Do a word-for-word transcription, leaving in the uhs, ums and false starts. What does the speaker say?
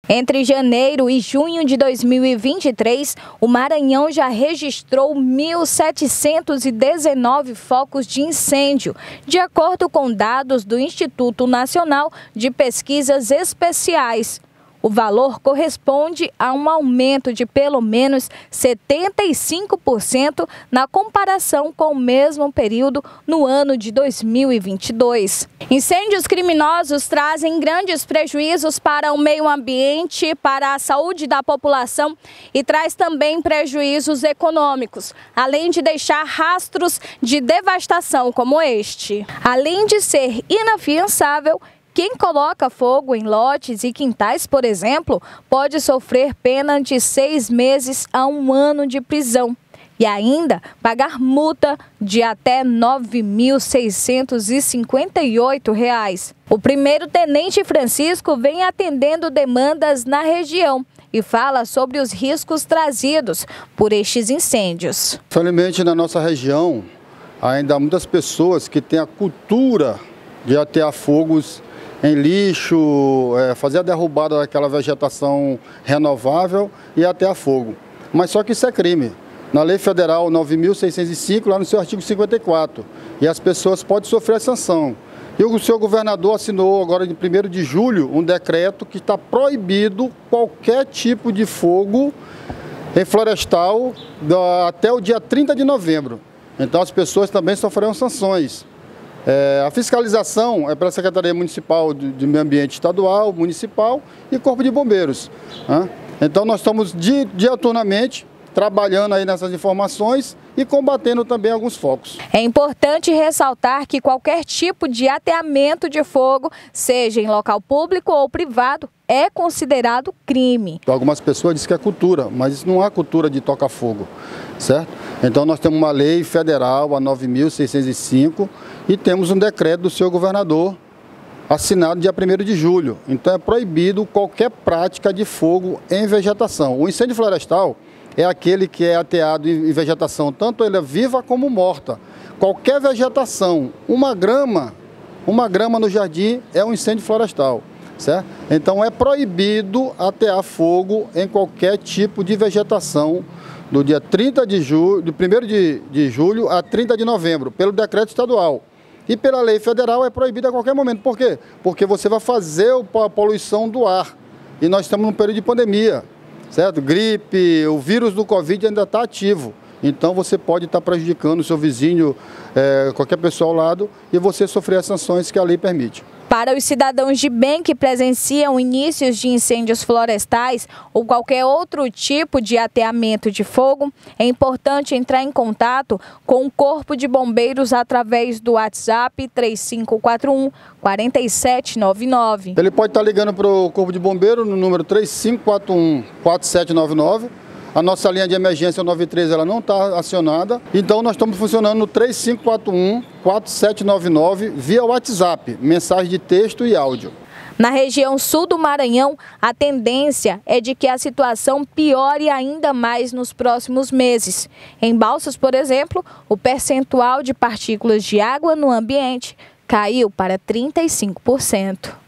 Entre janeiro e junho de dois mil e vinte e três, o Maranhão já registrou mil setecentos e dezenove focos de incêndio, de acordo com dados do Instituto Nacional de Pesquisas Especiais. O valor corresponde a um aumento de pelo menos setenta e cinco por cento na comparação com o mesmo período no ano de dois mil e vinte e dois. Incêndios criminosos trazem grandes prejuízos para o meio ambiente, para a saúde da população e traz também prejuízos econômicos, além de deixar rastros de devastação como este. Além de ser inafiançável, quem coloca fogo em lotes e quintais, por exemplo, pode sofrer pena de seis meses a um ano de prisão e ainda pagar multa de até nove mil seiscentos e cinquenta e oito reais. O primeiro-tenente Francisco vem atendendo demandas na região e fala sobre os riscos trazidos por estes incêndios. Infelizmente, na nossa região, ainda há muitas pessoas que têm a cultura de atear fogos em lixo, é, fazer a derrubada daquela vegetação renovável e atear fogo. Mas só que isso é crime. Na Lei Federal nove mil seiscentos e cinco, lá no seu artigo cinquenta e quatro, e as pessoas podem sofrer a sanção. E o seu governador assinou agora, de primeiro de julho, um decreto que está proibido qualquer tipo de fogo em florestal até o dia trinta de novembro. Então as pessoas também sofrerão sanções. É, a fiscalização é pela Secretaria Municipal de, de Meio Ambiente Estadual, Municipal e Corpo de Bombeiros. Né? Então nós estamos di, diuturnamente trabalhando aí nessas informações e combatendo também alguns focos. É importante ressaltar que qualquer tipo de ateamento de fogo, seja em local público ou privado, é considerado crime. Algumas pessoas dizem que é cultura, mas isso não é cultura de tocar fogo, certo? Então nós temos uma lei federal, a nove mil seiscentos e cinco, e temos um decreto do seu governador, assinado dia primeiro de julho. Então é proibido qualquer prática de fogo em vegetação. O incêndio florestal é aquele que é ateado em vegetação, tanto ela viva como morta. Qualquer vegetação, uma grama, uma grama no jardim é um incêndio florestal, certo? Então é proibido atear fogo em qualquer tipo de vegetação do dia trinta de julho, do primeiro de, de julho a trinta de novembro, pelo decreto estadual. E pela lei federal é proibido a qualquer momento. Por quê? Porque você vai fazer a poluição do ar. E nós estamos num período de pandemia, certo? Gripe, o vírus do Covid ainda está ativo. Então você pode estar prejudicando o seu vizinho, é, qualquer pessoa ao lado, e você sofrer as sanções que a lei permite. Para os cidadãos de bem que presenciam inícios de incêndios florestais ou qualquer outro tipo de ateamento de fogo, é importante entrar em contato com o Corpo de Bombeiros através do WhatsApp três cinco quatro um, quatro sete nove nove. Ele pode estar ligando para o Corpo de Bombeiros no número três cinco quatro um, quatro sete nove nove. A nossa linha de emergência nove três ela não está acionada, então nós estamos funcionando no três cinco quatro um, quatro sete nove nove via WhatsApp, mensagem de texto e áudio. Na região sul do Maranhão, a tendência é de que a situação piore ainda mais nos próximos meses. Em Balsas, por exemplo, o percentual de partículas de água no ambiente caiu para trinta e cinco por cento.